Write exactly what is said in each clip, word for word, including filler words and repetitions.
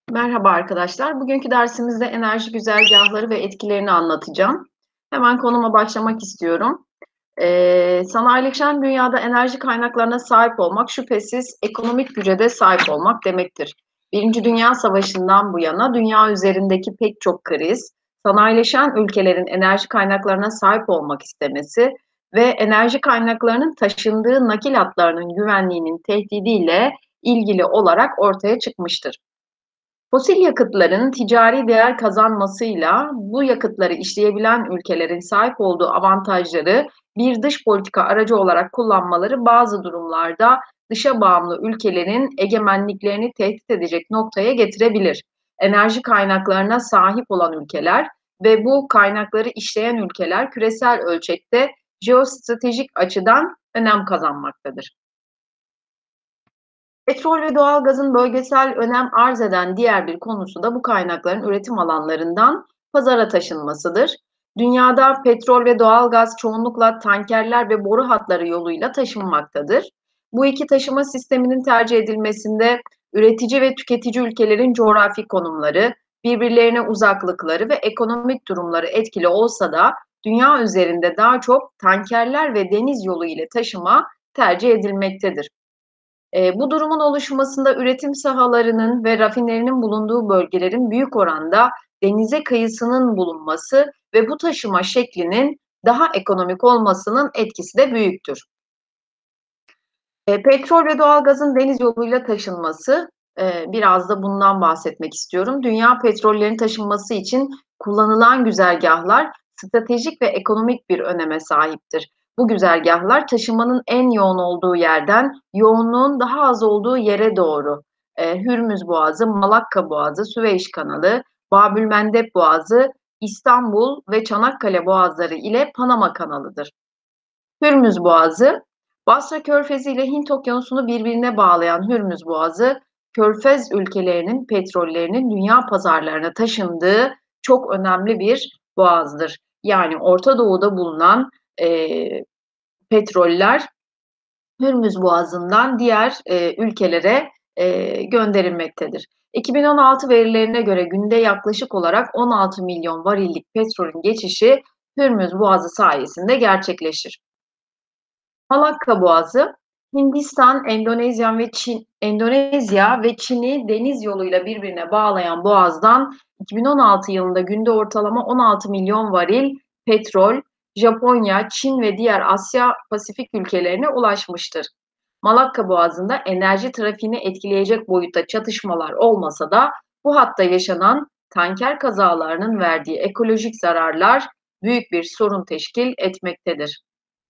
Merhaba arkadaşlar. Bugünkü dersimizde enerji güzergahları ve etkilerini anlatacağım. Hemen konuma başlamak istiyorum. Ee, sanayileşen dünyada enerji kaynaklarına sahip olmak şüphesiz ekonomik güce de sahip olmak demektir. Birinci Dünya Savaşı'ndan bu yana dünya üzerindeki pek çok kriz, sanayileşen ülkelerin enerji kaynaklarına sahip olmak istemesi ve enerji kaynaklarının taşındığı nakil hatlarının güvenliğinin tehdidiyle ilgili olarak ortaya çıkmıştır. Fosil yakıtların ticari değer kazanmasıyla bu yakıtları işleyebilen ülkelerin sahip olduğu avantajları bir dış politika aracı olarak kullanmaları bazı durumlarda dışa bağımlı ülkelerin egemenliklerini tehdit edecek noktaya getirebilir. Enerji kaynaklarına sahip olan ülkeler ve bu kaynakları işleyen ülkeler küresel ölçekte jeostratejik açıdan önem kazanmaktadır. Petrol ve doğalgazın bölgesel önem arz eden diğer bir konusu da bu kaynakların üretim alanlarından pazara taşınmasıdır. Dünyada petrol ve doğalgaz çoğunlukla tankerler ve boru hatları yoluyla taşınmaktadır. Bu iki taşıma sisteminin tercih edilmesinde üretici ve tüketici ülkelerin coğrafi konumları, birbirlerine uzaklıkları ve ekonomik durumları etkili olsa da dünya üzerinde daha çok tankerler ve deniz yolu ile taşıma tercih edilmektedir. Eee, bu durumun oluşmasında üretim sahalarının ve rafinerinin bulunduğu bölgelerin büyük oranda denize kıyısının bulunması ve bu taşıma şeklinin daha ekonomik olmasının etkisi de büyüktür. Eee, petrol ve doğalgazın deniz yoluyla taşınması, eee, biraz da bundan bahsetmek istiyorum. Dünya petrollerin taşınması için kullanılan güzergahlar stratejik ve ekonomik bir öneme sahiptir. Bu güzergahlar taşımanın en yoğun olduğu yerden yoğunluğun daha az olduğu yere doğru eee, Hürmüz Boğazı, Malakka Boğazı, Süveyş Kanalı, Babülmendeb Boğazı, İstanbul ve Çanakkale Boğazları ile Panama Kanalı'dır. Hürmüz Boğazı, Basra Körfezi ile Hint Okyanusu'nu birbirine bağlayan Hürmüz Boğazı, Körfez ülkelerinin petrollerinin dünya pazarlarına taşındığı çok önemli bir boğazdır. Yani Orta Doğu'da bulunan eee, petroller Hürmüz Boğazı'ndan diğer eee, ülkelere eee, gönderilmektedir. iki bin on altı verilerine göre günde yaklaşık olarak on altı milyon varillik petrolün geçişi Hürmüz Boğazı sayesinde gerçekleşir. Malakka Boğazı, Hindistan, Endonezya ve Çin Endonezya ve Çin'i deniz yoluyla birbirine bağlayan boğazdan iki bin on altı yılında günde ortalama on altı milyon varil petrol Japonya, Çin ve diğer Asya Pasifik ülkelerine ulaşmıştır. Malakka Boğazı'nda enerji trafiğini etkileyecek boyutta çatışmalar olmasa da bu hatta yaşanan tanker kazalarının verdiği ekolojik zararlar büyük bir sorun teşkil etmektedir.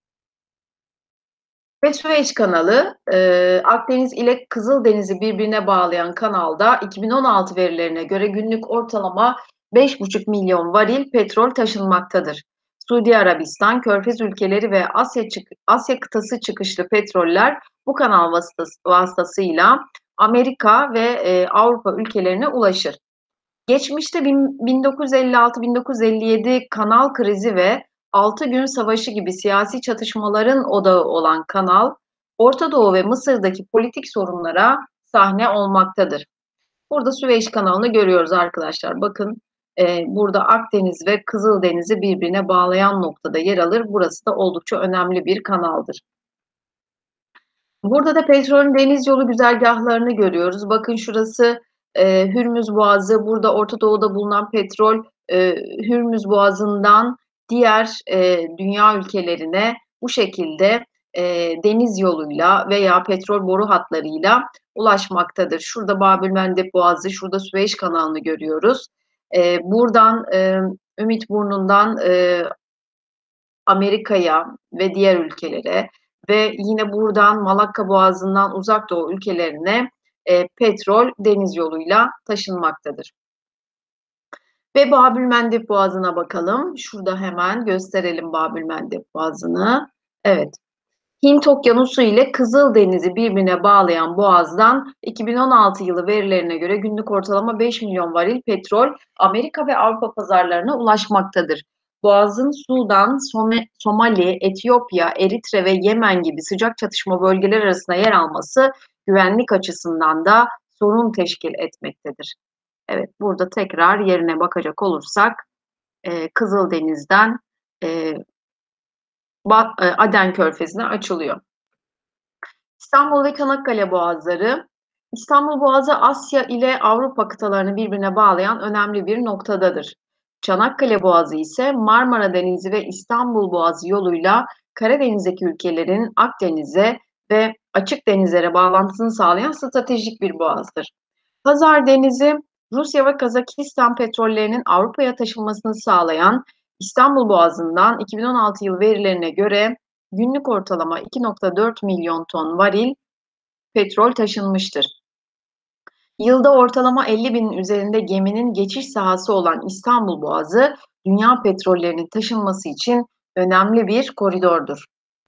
Ve Süveyş Kanalı, eee, Akdeniz ile Kızıldeniz'i birbirine bağlayan kanalda iki bin on altı verilerine göre günlük ortalama beş buçuk milyon varil petrol taşınmaktadır. Suudi Arabistan, Körfez ülkeleri ve Asya, çık Asya kıtası çıkışlı petroller bu kanal vasıtası, vasıtasıyla Amerika ve e, Avrupa ülkelerine ulaşır. Geçmişte bin dokuz yüz elli altı bin dokuz yüz elli yedi Kanal Krizi ve Altı Gün Savaşı gibi siyasi çatışmaların odağı olan kanal, Orta Doğu ve Mısır'daki politik sorunlara sahne olmaktadır. Burada Süveyş Kanalı'nı görüyoruz arkadaşlar. Bakın e, burada Akdeniz ve Kızıldeniz'i birbirine bağlayan noktada yer alır. Burası da oldukça önemli bir kanaldır. Burada da petrolün deniz yolu güzergahlarını görüyoruz. Bakın şurası e, Hürmüz Boğazı. Burada Orta Doğu'da bulunan petrol e, Hürmüz Boğazı'ndan diğer e, dünya ülkelerine bu şekilde e, deniz yoluyla veya petrol boru hatlarıyla ulaşmaktadır. Şurada Babülmendeb Boğazı, şurada Süveyş Kanalı'nı görüyoruz. E, buradan e, Ümitburnu'ndan e, Amerika'ya ve diğer ülkelere ve yine buradan Malakka Boğazı'ndan Uzak Doğu ülkelerine e, petrol deniz yoluyla taşınmaktadır. Ve Babülmendeb Boğazı'na bakalım. Şurada hemen gösterelim Babülmendeb Boğazı'nı. Evet. Hint Okyanusu ile Kızıldeniz'i birbirine bağlayan boğazdan iki bin on altı yılı verilerine göre günlük ortalama beş milyon varil petrol Amerika ve Avrupa pazarlarına ulaşmaktadır. Boğazın Sudan, Somali, Etiyopya, Eritre ve Yemen gibi sıcak çatışma bölgeler arasında yer alması güvenlik açısından da sorun teşkil etmektedir. Evet, burada tekrar yerine bakacak olursak, eee, Kızıldeniz'den, eee, ba eee, Aden Körfezi'ne açılıyor. İstanbul ve Çanakkale Boğazları. İstanbul Boğazı Asya ile Avrupa kıtalarını birbirine bağlayan önemli bir noktadadır. Çanakkale Boğazı ise Marmara Denizi ve İstanbul Boğazı yoluyla Karadeniz'deki ülkelerin Akdeniz'e ve açık denizlere bağlantısını sağlayan stratejik bir boğazdır. Hazar Denizi, Rusya ve Kazakistan petrollerinin Avrupa'ya taşınmasını sağlayan İstanbul Boğazı'ndan iki bin on altı yılı verilerine göre günlük ortalama iki nokta dört milyon ton varil petrol taşınmıştır. Yılda ortalama elli binin üzerinde geminin geçiş sahası olan İstanbul Boğazı, dünya petrollerinin taşınması için önemli bir koridordur.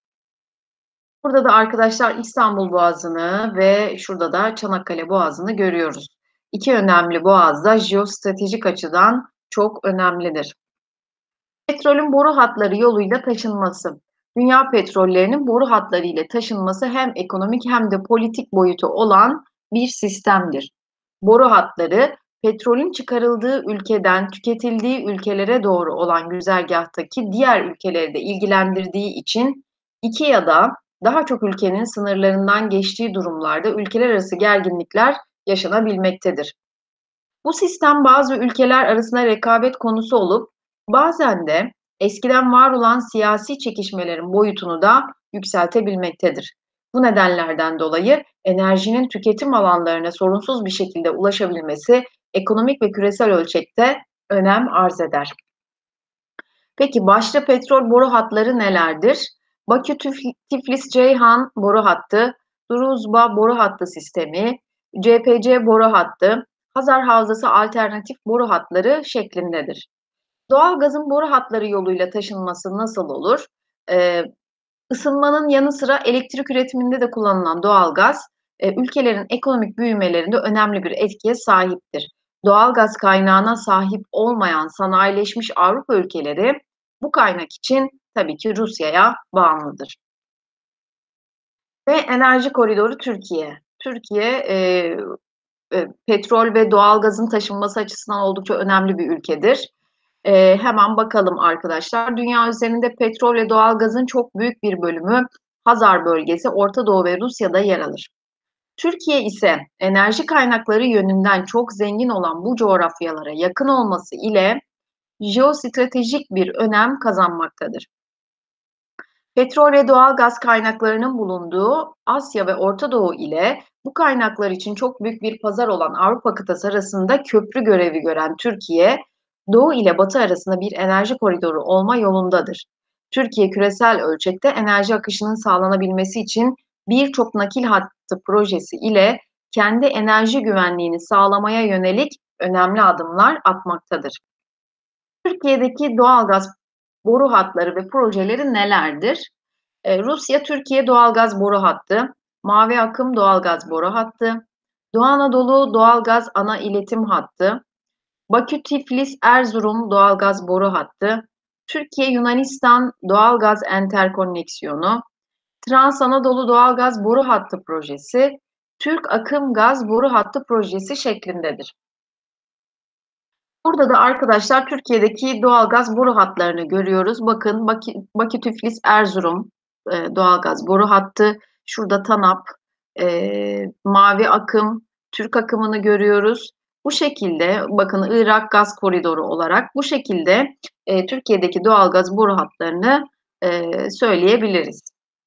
Burada da arkadaşlar İstanbul Boğazı'nı ve şurada da Çanakkale Boğazı'nı görüyoruz. İki önemli boğaz da jeostratejik açıdan çok önemlidir. Petrolün boru hatları yoluyla taşınması. Dünya petrollerinin boru hatları ile taşınması hem ekonomik hem de politik boyutu olan bir sistemdir. Boru hatları, petrolün çıkarıldığı ülkeden tüketildiği ülkelere doğru olan güzergahtaki diğer ülkeleri de ilgilendirdiği için iki ya da daha çok ülkenin sınırlarından geçtiği durumlarda ülkeler arası gerginlikler yaşanabilmektedir. Bu sistem bazı ülkeler arasında rekabet konusu olup bazen de eskiden var olan siyasi çekişmelerin boyutunu da yükseltebilmektedir. Bu nedenlerden dolayı enerjinin tüketim alanlarına sorunsuz bir şekilde ulaşabilmesi ekonomik ve küresel ölçekte önem arz eder. Peki başta petrol boru hatları nelerdir? Bakü Tiflis Ceyhan boru hattı, Druzba boru hattı sistemi, C P C boru hattı, Hazar Havzası alternatif boru hatları şeklindedir. Doğalgazın boru hatları yoluyla taşınması nasıl olur? Ee, ısınmanın yanı sıra elektrik üretiminde de kullanılan doğalgaz, e, ülkelerin ekonomik büyümelerinde önemli bir etkiye sahiptir. Doğalgaz kaynağına sahip olmayan sanayileşmiş Avrupa ülkeleri bu kaynak için tabii ki Rusya'ya bağımlıdır. Ve enerji koridoru Türkiye. Türkiye e, e, petrol ve doğalgazın taşınması açısından oldukça önemli bir ülkedir. E, hemen bakalım arkadaşlar. Dünya üzerinde petrol ve doğalgazın çok büyük bir bölümü Hazar bölgesi, Orta Doğu ve Rusya'da yer alır. Türkiye ise enerji kaynakları yönünden çok zengin olan bu coğrafyalara yakın olması ile jeostratejik bir önem kazanmaktadır. Petrol ve doğal gaz kaynaklarının bulunduğu Asya ve Orta Doğu ile bu kaynaklar için çok büyük bir pazar olan Avrupa kıtası arasında köprü görevi gören Türkiye, Doğu ile Batı arasında bir enerji koridoru olma yolundadır. Türkiye küresel ölçekte enerji akışının sağlanabilmesi için birçok nakil hattı projesi ile kendi enerji güvenliğini sağlamaya yönelik önemli adımlar atmaktadır. Türkiye'deki doğalgaz boru hatları ve projeleri nelerdir? Ee, Rusya-Türkiye doğalgaz boru hattı, Mavi Akım doğalgaz boru hattı, Doğu Anadolu doğalgaz ana iletim hattı, Bakü-Tiflis-Erzurum doğalgaz boru hattı, Türkiye-Yunanistan doğalgaz enterkoneksiyonu, Trans Anadolu doğalgaz boru hattı projesi, Türk Akım Gaz boru hattı projesi şeklindedir. Burada da arkadaşlar Türkiye'deki doğalgaz boru hatlarını görüyoruz. Bakın Bakü, Bakü Tiflis Erzurum e, doğalgaz boru hattı. Şurada TANAP, e, Mavi Akım, Türk akımını görüyoruz. Bu şekilde bakın Irak gaz koridoru olarak bu şekilde e, Türkiye'deki doğalgaz boru hatlarını e, söyleyebiliriz.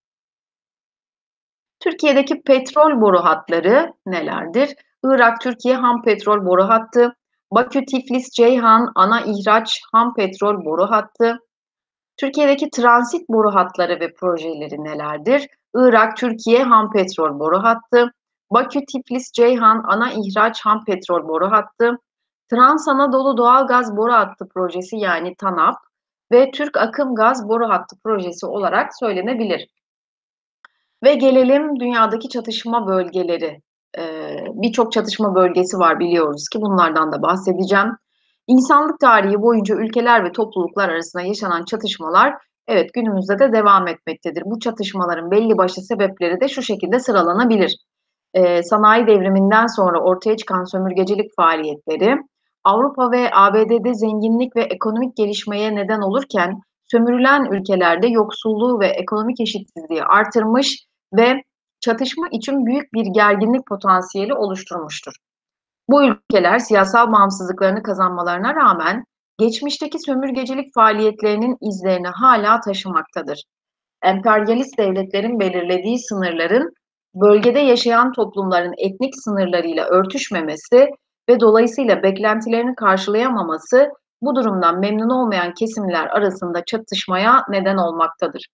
Türkiye'deki petrol boru hatları nelerdir? Irak-Türkiye ham petrol boru hattı, Bakü-Tiflis-Ceyhan ana ihraç ham petrol boru hattı. Türkiye'deki transit boru hatları ve projeleri nelerdir? Irak-Türkiye ham petrol boru hattı, Bakü-Tiflis-Ceyhan ana ihraç ham petrol boru hattı, Trans Anadolu doğalgaz boru hattı projesi yani TANAP ve Türk Akım Gaz boru hattı projesi olarak söylenebilir. Ve gelelim dünyadaki çatışma bölgeleri. Ee, Birçok çatışma bölgesi var biliyoruz ki bunlardan da bahsedeceğim. İnsanlık tarihi boyunca ülkeler ve topluluklar arasında yaşanan çatışmalar evet günümüzde de devam etmektedir. Bu çatışmaların belli başlı sebepleri de şu şekilde sıralanabilir. Eee, sanayi devriminden sonra ortaya çıkan sömürgecilik faaliyetleri, Avrupa ve A B D'de zenginlik ve ekonomik gelişmeye neden olurken, sömürülen ülkelerde yoksulluğu ve ekonomik eşitsizliği artırmış ve çatışma için büyük bir gerginlik potansiyeli oluşturmuştur. Bu ülkeler siyasal bağımsızlıklarını kazanmalarına rağmen geçmişteki sömürgecilik faaliyetlerinin izlerini hala taşımaktadır. Emperyalist devletlerin belirlediği sınırların bölgede yaşayan toplumların etnik sınırlarıyla örtüşmemesi ve dolayısıyla beklentilerini karşılayamaması bu durumdan memnun olmayan kesimler arasında çatışmaya neden olmaktadır.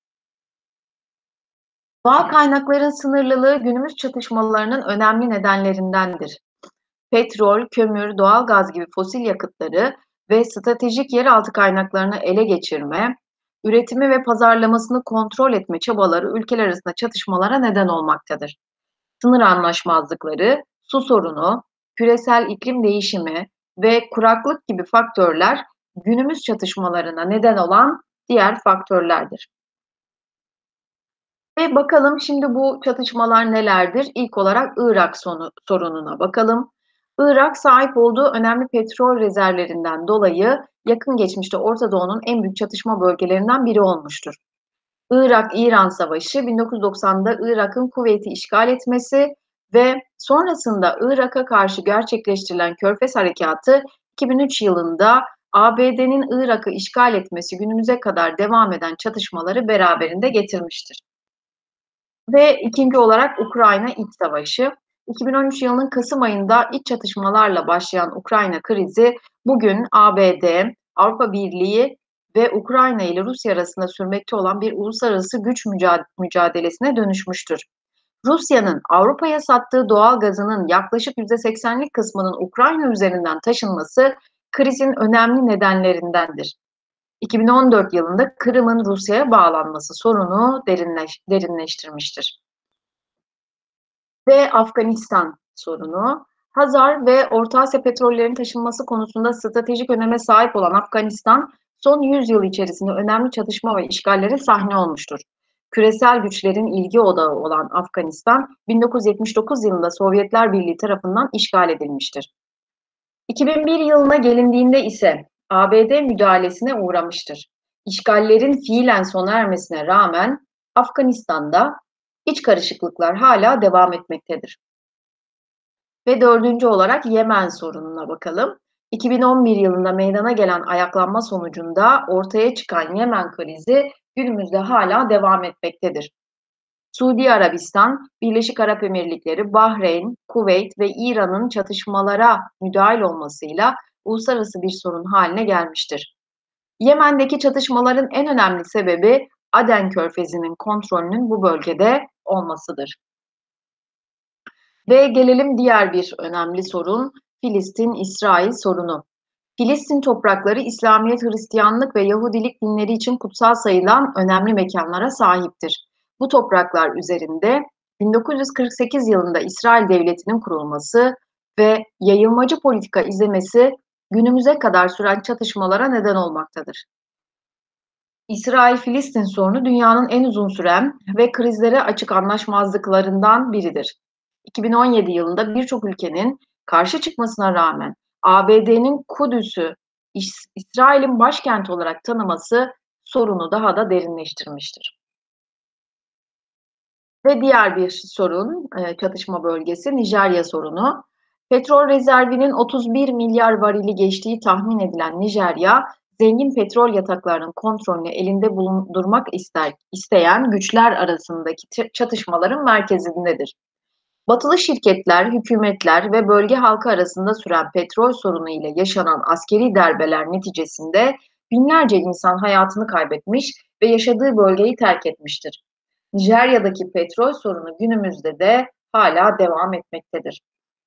Doğal kaynakların sınırlılığı günümüz çatışmalarının önemli nedenlerindendir. Petrol, kömür, doğalgaz gibi fosil yakıtları ve stratejik yeraltı kaynaklarını ele geçirme, üretimi ve pazarlamasını kontrol etme çabaları ülkeler arasında çatışmalara neden olmaktadır. Sınır anlaşmazlıkları, su sorunu, küresel iklim değişimi ve kuraklık gibi faktörler günümüz çatışmalarına neden olan diğer faktörlerdir. Ve bakalım şimdi bu çatışmalar nelerdir? İlk olarak Irak sonu, sorununa bakalım. Irak sahip olduğu önemli petrol rezervlerinden dolayı yakın geçmişte Orta Doğu'nun en büyük çatışma bölgelerinden biri olmuştur. Irak-İran Savaşı bin dokuz yüz doksanda Irak'ın Kuveyt'i işgal etmesi ve sonrasında Irak'a karşı gerçekleştirilen Körfez Harekatı iki bin üç yılında A B D'nin Irak'ı işgal etmesi günümüze kadar devam eden çatışmaları beraberinde getirmiştir. Ve ikinci olarak Ukrayna İç Savaşı. iki bin on üç yılının kasım ayında iç çatışmalarla başlayan Ukrayna krizi bugün A B D, Avrupa Birliği ve Ukrayna ile Rusya arasında sürmekte olan bir uluslararası güç mücadelesine dönüşmüştür. Rusya'nın Avrupa'ya sattığı doğal gazının yaklaşık yüzde seksenlik kısmının Ukrayna üzerinden taşınması krizin önemli nedenlerindendir. iki bin on dört yılında Kırım'ın Rusya'ya bağlanması sorunu derinleş, derinleştirmiştir. Ve Afganistan sorunu. Hazar ve Orta Asya petrollerinin taşınması konusunda stratejik öneme sahip olan Afganistan, son yüz yıl içerisinde önemli çatışma ve işgallere sahne olmuştur. Küresel güçlerin ilgi odağı olan Afganistan, bin dokuz yüz yetmiş dokuz yılında Sovyetler Birliği tarafından işgal edilmiştir. iki bin bir yılına gelindiğinde ise A B D müdahalesine uğramıştır. İşgallerin fiilen sona ermesine rağmen Afganistan'da iç karışıklıklar hala devam etmektedir. Ve dördüncü olarak Yemen sorununa bakalım. iki bin on bir yılında meydana gelen ayaklanma sonucunda ortaya çıkan Yemen krizi günümüzde hala devam etmektedir. Suudi Arabistan, Birleşik Arap Emirlikleri, Bahreyn, Kuveyt ve İran'ın çatışmalara müdahil olmasıyla uluslararası bir sorun haline gelmiştir. Yemen'deki çatışmaların en önemli sebebi Aden Körfezi'nin kontrolünün bu bölgede olmasıdır. Ve gelelim diğer bir önemli sorun, Filistin-İsrail sorunu. Filistin toprakları İslamiyet, Hristiyanlık ve Yahudilik dinleri için kutsal sayılan önemli mekanlara sahiptir. Bu topraklar üzerinde bin dokuz yüz kırk sekiz yılında İsrail Devleti'nin kurulması ve yayılmacı politika izlemesi günümüze kadar süren çatışmalara neden olmaktadır. İsrail-Filistin sorunu dünyanın en uzun süren ve krizlere açık anlaşmazlıklarından biridir. iki bin on yedi yılında birçok ülkenin karşı çıkmasına rağmen A B D'nin Kudüs'ü İs- İsrail'in başkenti olarak tanıması sorunu daha da derinleştirmiştir. Ve diğer bir sorun, e, çatışma bölgesi Nijerya sorunu. Petrol rezervinin otuz bir milyar varili geçtiği tahmin edilen Nijerya, zengin petrol yataklarının kontrolünü elinde bulundurmak ister, isteyen güçler arasındaki çatışmaların merkezindedir. Batılı şirketler, hükümetler ve bölge halkı arasında süren petrol sorunu ile yaşanan askeri darbeler neticesinde binlerce insan hayatını kaybetmiş ve yaşadığı bölgeyi terk etmiştir. Nijerya'daki petrol sorunu günümüzde de hala devam etmektedir.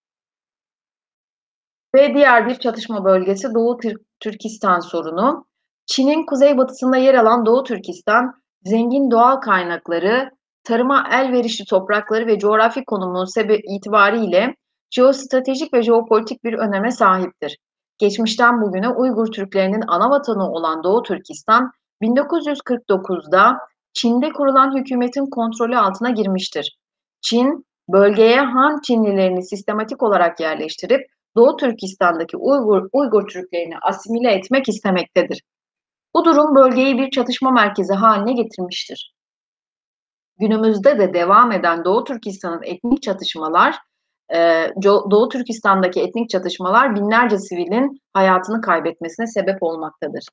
Ve diğer bir çatışma bölgesi Doğu Türkistan sorunu. Çin'in kuzeybatısında yer alan Doğu Türkistan, zengin doğal kaynakları, tarıma elverişli toprakları ve coğrafi konumu itibariyle jeostratejik ve jeopolitik bir öneme sahiptir. Geçmişten bugüne Uygur Türklerinin ana vatanı olan Doğu Türkistan, bin dokuz yüz kırk dokuzda Çin'de kurulan hükümetin kontrolü altına girmiştir. Çin, bölgeye Han Çinlilerini sistematik olarak yerleştirip Doğu Türkistan'daki Uygur, Uygur Türklerini asimile etmek istemektedir. Bu durum bölgeyi bir çatışma merkezi haline getirmiştir. Günümüzde de devam eden Doğu Türkistan'ın etnik çatışmalar, eee, Doğu Türkistan'daki etnik çatışmalar binlerce sivilin hayatını kaybetmesine sebep olmaktadır.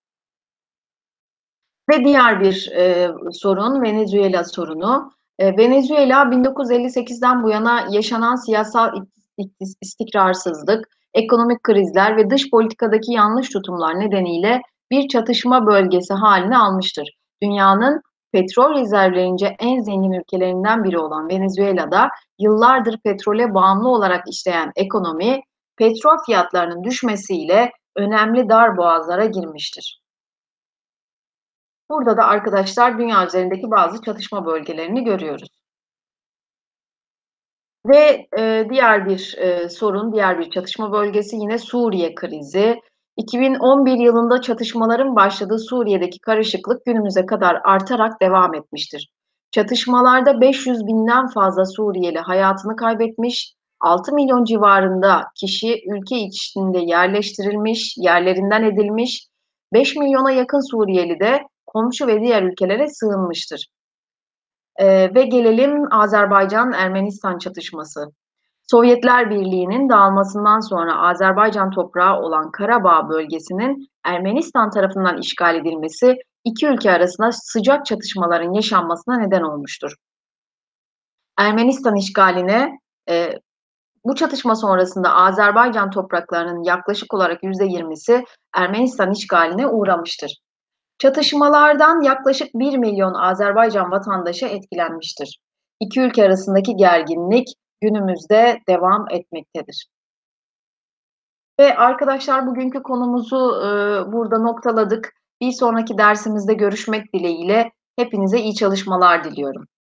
Ve diğer bir eee, sorun Venezuela sorunu. Eee, Venezuela bin dokuz yüz elli sekizden bu yana yaşanan siyasal istikrarsızlık, ekonomik krizler ve dış politikadaki yanlış tutumlar nedeniyle bir çatışma bölgesi halini almıştır. Dünyanın petrol rezervlerince en zengin ülkelerinden biri olan Venezuela'da yıllardır petrole bağımlı olarak işleyen ekonomi, petrol fiyatlarının düşmesiyle önemli darboğazlara girmiştir. Burada da arkadaşlar dünya üzerindeki bazı çatışma bölgelerini görüyoruz. Ve, eee, diğer bir, eee, sorun, diğer bir çatışma bölgesi yine Suriye krizi. iki bin on bir yılında çatışmaların başladığı Suriye'deki karışıklık günümüze kadar artarak devam etmiştir. Çatışmalarda beş yüz binden fazla Suriyeli hayatını kaybetmiş, altı milyon civarında kişi ülke içinde yerleştirilmiş, yerlerinden edilmiş, beş milyona yakın Suriyeli de komşu ve diğer ülkelere sığınmıştır. Eee, ve gelelim Azerbaycan-Ermenistan çatışması. Sovyetler Birliği'nin dağılmasından sonra Azerbaycan toprağı olan Karabağ bölgesinin Ermenistan tarafından işgal edilmesi iki ülke arasında sıcak çatışmaların yaşanmasına neden olmuştur. Ermenistan işgaline, eee, bu çatışma sonrasında Azerbaycan topraklarının yaklaşık olarak yüzde yirmisi Ermenistan işgaline uğramıştır. Çatışmalardan yaklaşık bir milyon Azerbaycan vatandaşı etkilenmiştir. İki ülke arasındaki gerginlik günümüzde devam etmektedir. Ve arkadaşlar bugünkü konumuzu, ııı, burada noktaladık. Bir sonraki dersimizde görüşmek dileğiyle hepinize iyi çalışmalar diliyorum.